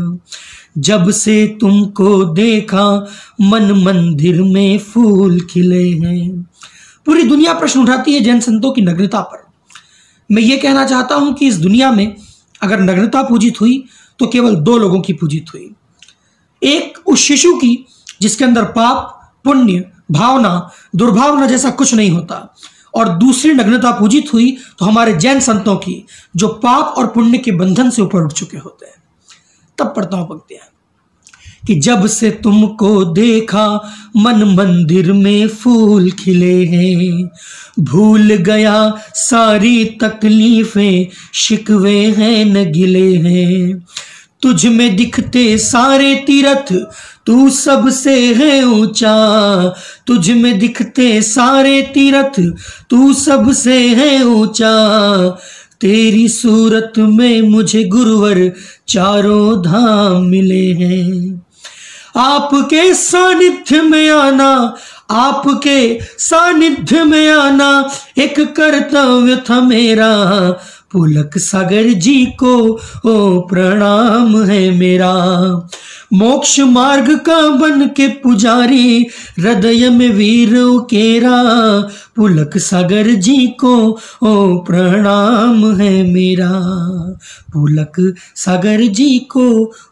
जब से तुमको देखा मन मंदिर में फूल खिले हैं। पूरी दुनिया प्रश्न उठाती है जैन संतों की नग्नता पर। मैं ये कहना चाहता हूं कि इस दुनिया में अगर नग्नता पूजित हुई तो केवल दो लोगों की पूजित हुई। एक उस शिशु की जिसके अंदर पाप, पुण्य, भावना, दुर्भावना जैसा कुछ नहीं होता, और दूसरी नग्नता पूजित हुई तो हमारे जैन संतों की जो पाप और पुण्य के बंधन से ऊपर उठ चुके होते हैं। तब पढ़ता हूं पंक्तियां कि जब से तुमको देखा मन मंदिर में फूल खिले हैं। भूल गया सारी तकलीफें, शिकवे हैं न गिले हैं। तुझ में दिखते सारे तीरथ, तू सबसे है ऊंचा। तुझ में दिखते सारे तीरथ, तू सबसे है ऊंचा। तेरी सूरत में मुझे गुरुवर चारों धाम मिले हैं। आपके सानिध्य में आना, आपके सानिध्य में आना एक कर्तव्य था मेरा। पुलक सागर जी को प्रणाम है मेरा। मोक्ष मार्ग का बन के पुजारी हृदय में वीर उकेरा। पुलक सागर जी को प्रणाम है मेरा। पुलक सागर जी को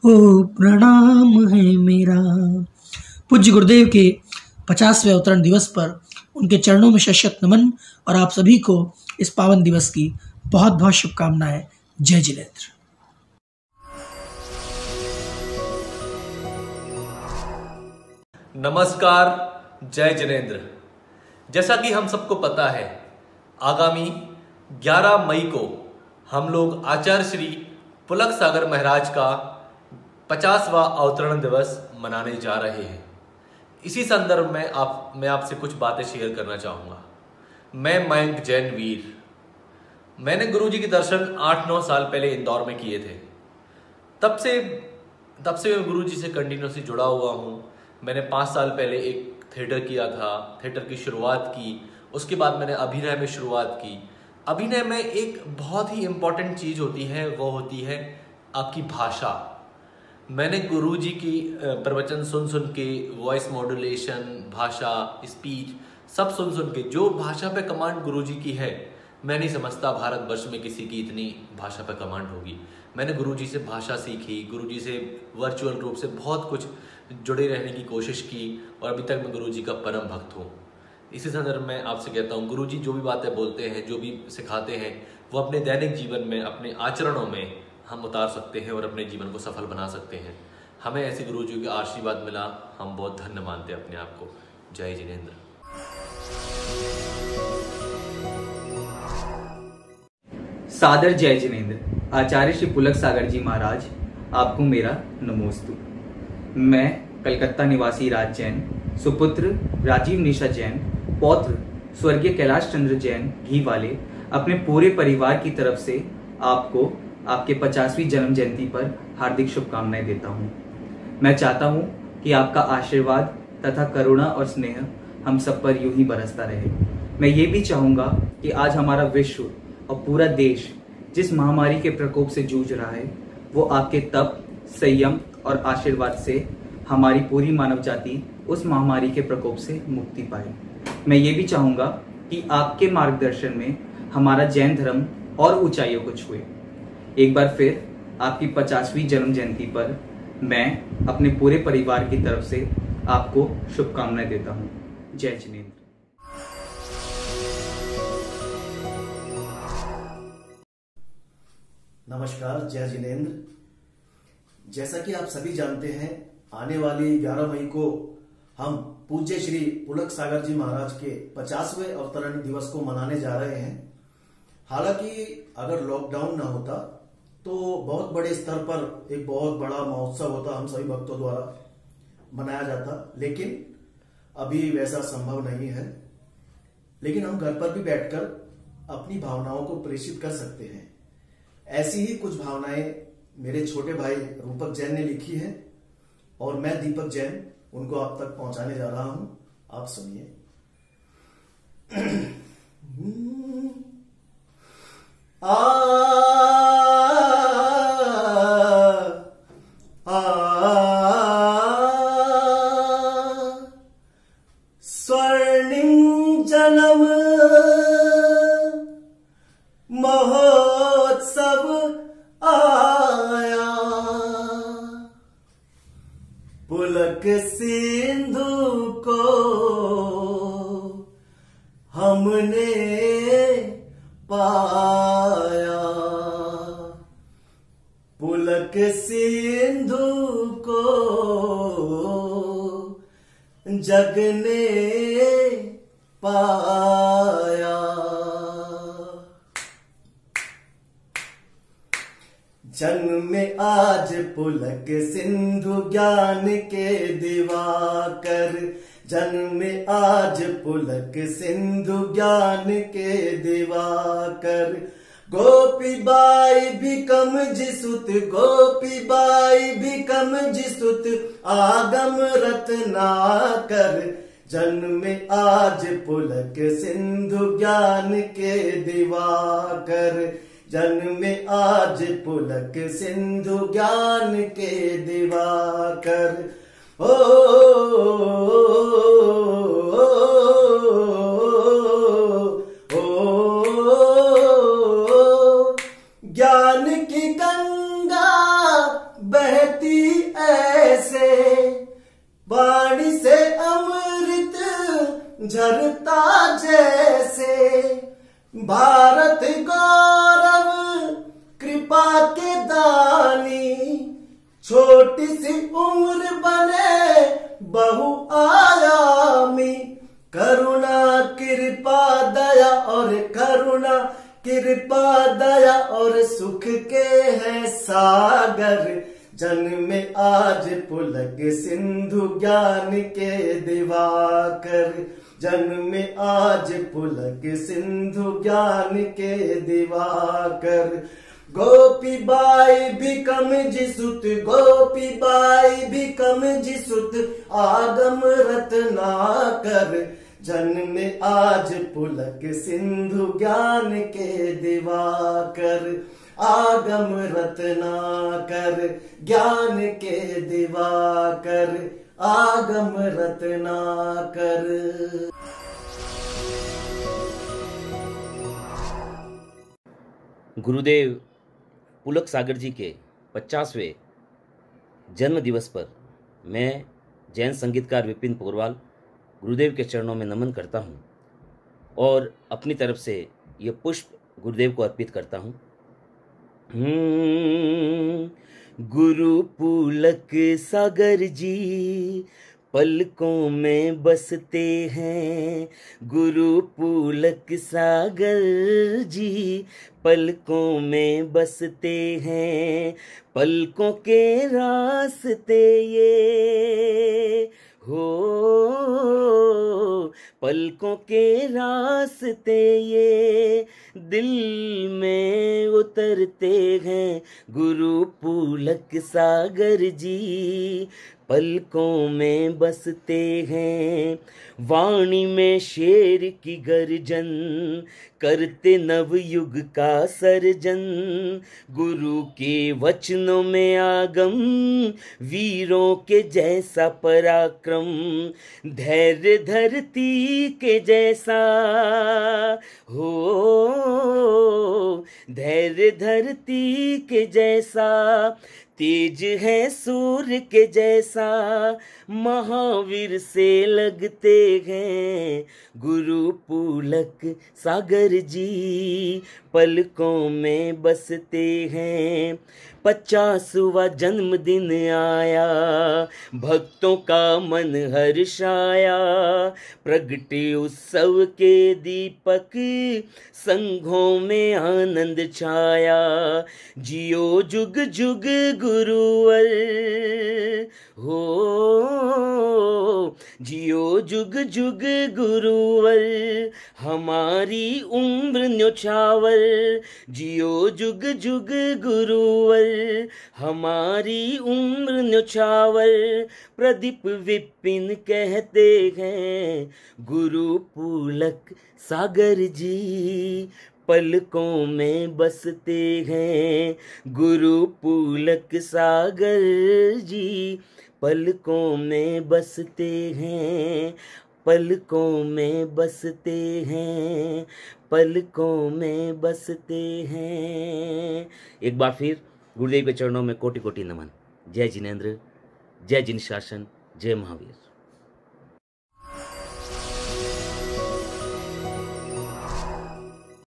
प्रणाम है मेरा। पूज्य गुरुदेव के 50वें अवतरण दिवस पर उनके चरणों में शत नमन और आप सभी को इस पावन दिवस की बहुत बहुत शुभकामनाएं। जय जिनेंद्र। नमस्कार, जय जिनेंद्र। जैसा कि हम सबको पता है, आगामी 11 मई को हम लोग आचार्य श्री पुलक सागर महाराज का 50वां अवतरण दिवस मनाने जा रहे हैं। इसी संदर्भ में मैं आपसे कुछ बातें शेयर करना चाहूँगा। मैं मयंक जैन वीर, मैंने गुरुजी के दर्शन 8-9 साल पहले इंदौर में किए थे। तब से मैं गुरुजी से कंटिन्यूसली जुड़ा हुआ हूँ। मैंने 5 साल पहले एक थिएटर किया था, थिएटर की शुरुआत की। उसके बाद मैंने अभिनय में शुरुआत की। अभिनय में एक बहुत ही इम्पॉर्टेंट चीज़ होती है, वो होती है आपकी भाषा। मैंने गुरुजी की प्रवचन सुन के, वॉइस मॉड्यूलेशन, भाषा, स्पीच सब सुन के जो भाषा पे कमांड गुरुजी की है, मैं नहीं समझता भारतवर्ष में किसी की इतनी भाषा पे कमांड होगी। मैंने गुरुजी से भाषा सीखी, गुरुजी से वर्चुअल रूप से बहुत कुछ जुड़े रहने की कोशिश की और अभी तक मैं गुरुजी का परम भक्त हूँ। इसी संदर्भ में आपसे कहता हूँ, गुरुजी जो भी बातें बोलते हैं, जो भी सिखाते हैं, वो अपने दैनिक जीवन में, अपने आचरणों में हम उतार सकते हैं और अपने जीवन को सफल बना सकते हैं। हमें ऐसे गुरुजी का आशीर्वाद मिला, हम बहुत धन्य मानते हैं अपने आप को। जय जिनेंद्र। सादर जय जिनेंद्र। आचार्य श्री पुलक सागर जी महाराज, आपको मेरा नमोस्तु। मैं कलकत्ता निवासी राज जैन, सुपुत्र राजीव निशा जैन, पौत्र स्वर्गीय कैलाश चंद्र जैन घी वाले, अपने पूरे परिवार की तरफ से आपको आपके 50वीं जन्म जयंती पर हार्दिक शुभकामनाएं देता हूँ। मैं चाहता हूँ कि आपका आशीर्वाद तथा करुणा और स्नेह हम सब पर यूं ही बरसता रहे। मैं ये भी चाहूँगा कि आज हमारा विश्व और पूरा देश जिस महामारी के प्रकोप से जूझ रहा है, वो आपके तप, संयम और आशीर्वाद से हमारी पूरी मानव जाति उस महामारी के प्रकोप से मुक्ति पाए। मैं ये भी चाहूँगा कि आपके मार्गदर्शन में हमारा जैन धर्म और ऊंचाइयों को छुए। एक बार फिर आपकी 50वीं जन्म जयंती पर मैं अपने पूरे परिवार की तरफ से आपको शुभकामनाएं देता हूँ। जय जिनेंद्र। नमस्कार, जय जिनेंद्र। जैसा कि आप सभी जानते हैं, आने वाली 11 मई को हम पूज्य श्री पुलक सागर जी महाराज के 50वें अवतरण दिवस को मनाने जा रहे हैं। हालांकि अगर लॉकडाउन ना होता तो बहुत बड़े स्तर पर एक बहुत बड़ा महोत्सव होता, हम सभी भक्तों द्वारा मनाया जाता, लेकिन अभी वैसा संभव नहीं है। लेकिन हम घर पर भी बैठकर अपनी भावनाओं को प्रेषित कर सकते हैं। ऐसी ही कुछ भावनाएं मेरे छोटे भाई रूपक जैन ने लिखी है और मैं दीपक जैन उनको आप तक पहुंचाने जा रहा हूं। आप सुनिए। स्वर्णिम जन्म महोत्सव आया, पुलक सिंधु को हमने पाया, पुलक सिंधु को जग ने पाया। जन्मे आज पुलक सिंधु ज्ञान के दिवाकर, जन्मे आज पुलक सिंधु ज्ञान के दिवाकर। गोपी बाई भी कम जिसुत, गोपी बाई भी कम जिसुत, आगम रत्नाकर। जन्मे आज पुलक सिंधु ज्ञान के दिवाकर, जन्मे आज पुलक सिंधु ज्ञान के दिवाकर। ज्ञान की गंगा बहती ऐसे, वाणी से अमृत झरता जैसे। भारत गौरव कृपा के दानी, छोटी सी उम्र बने बहुआयामी। करुणा कृपा दया और करुणा कृपा दया और सुख के हैं सागर। जन्मे आज पुलक सिंधु ज्ञान के दिवाकर, जन्मे आज पुलक सिंधु ज्ञान के दिवाकर। गोपी बाई भी कम जिसुत, गोपी बाई भी कम जिसुत, आगम रत्नाकर। जन्मे आज पुलक सिंधु ज्ञान के दिवाकर, आगम रत्नाकर। ज्ञान के दिवाकर, आगम रत्नाकर। गुरुदेव पुलक सागर जी के 50वें जन्म दिवस पर मैं जैन संगीतकार विपिन पोरवाल गुरुदेव के चरणों में नमन करता हूँ और अपनी तरफ से ये पुष्प गुरुदेव को अर्पित करता हूँ। गुरु पुलक सागर जी पलकों में बसते हैं, गुरु पुलक सागर जी पलकों में बसते हैं। पलकों के रास्ते ये हो पलकों के रास्ते ये दिल में उतरते हैं गुरु पुलक सागर जी, पलकों में बसते हैं। वाणी में शेर की गर्जन करते नव युग का सर्जन, गुरु के वचनों में आगम वीरों के जैसा पराक्रम, धैर्य धरती के जैसा हो धैर्य धरती के जैसा, तेज है सूर्य के जैसा, महावीर से लगते हैं गुरु पुलक सागर जी, पलकों में बसते हैं। 50वां जन्मदिन आया, भक्तों का मन हर्षाया, प्रगटे उत्सव के दीपक, संघों में आनंद छाया। जियो जुग जुग गुरुवर हो, जियो जुग जुग गुरुवर, हमारी उम्र न्योछावर। जियो जुग जुग गुरुवर, हमारी उम्र न्योछावर। प्रदीप विपिन कहते हैं गुरु पुलक सागर जी, पलकों में बसते हैं गुरु पुलक सागर जी, पलकों में बसते हैं, पलकों में बसते हैं, पलकों में बसते हैं। एक बार फिर गुरुदेव के चरणों में कोटि कोटि नमन। जय जिनेंद्र, जय जिन शासन, जय महावीर।